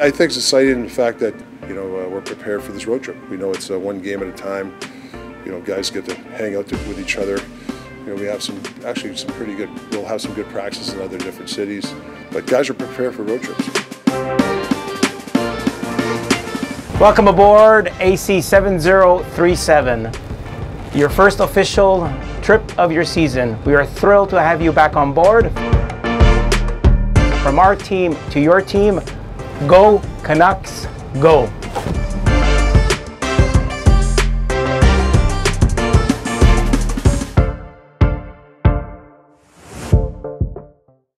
I think it's exciting in the fact that, you know, we're prepared for this road trip. We know it's one game at a time. You know, guys get to hang out with each other. You know, we have some pretty good, we'll have some good practices in other different cities. But guys are prepared for road trips. Welcome aboard AC 7037, your first official trip of your season. We are thrilled to have you back on board. From our team to your team, go Canucks, go!